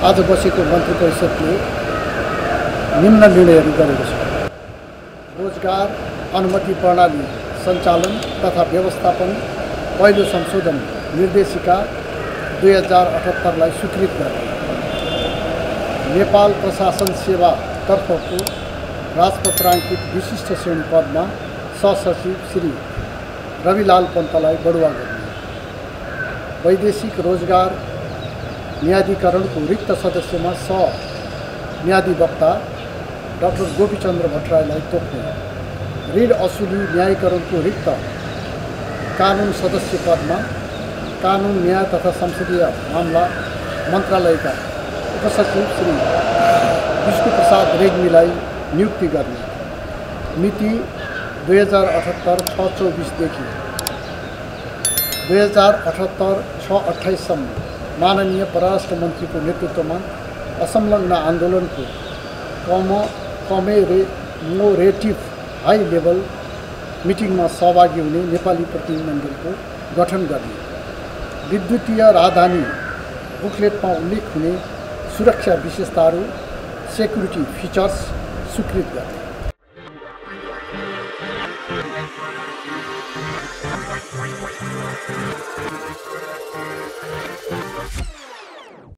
आज बसेको मन्त्री परिषदले निम्न निर्णयहरू गरेको छ। रोजगार अनुमति प्रणाली सञ्चालन तथा व्यवस्थापन पहिलो संशोधन निर्देशिका 2078 स्वीकृत गर्ने, नेपाल प्रशासन सेवा तर्फको राजपत्राङ्कित विशिष्ट श्रेणी पदमा सहसचिव श्री रविलाल पन्तलाई बढुवा गर्ने, वैदेशिक रोजगार न्यायाधिकरणको रिक्त सदस्यमा न्यायाधिवक्ता डाक्टर गोपीचन्द्र भट्टराईलाई तोक्ने, ऋण असुली न्यायीकरणको रिक्त कानुन सदस्य पदमा कानुन न्याय तथा संसदीय मामला मन्त्रालयका उपसचिव श्री विष्णुप्रसाद रेग्मीलाई नियुक्ति गर्ने, मिति 2078-6-24 देखि 2078-6-28 सम्म माननीय परराष्ट्र मन्त्रीको नेतृत्वमा असंलग्न आन्दोलनको कमेमोरेटिभ हाई लेभल मिटिङमा सहभागी हुने नेपाली प्रतिनिधिमण्डलको गठन गर्ने, विद्युतीय राजधानी बुकलेटमा उल्लेख हुने सुरक्षा विशेषताहरू सेक्युरिटी फिचर्स स्वीकृत गर्ने।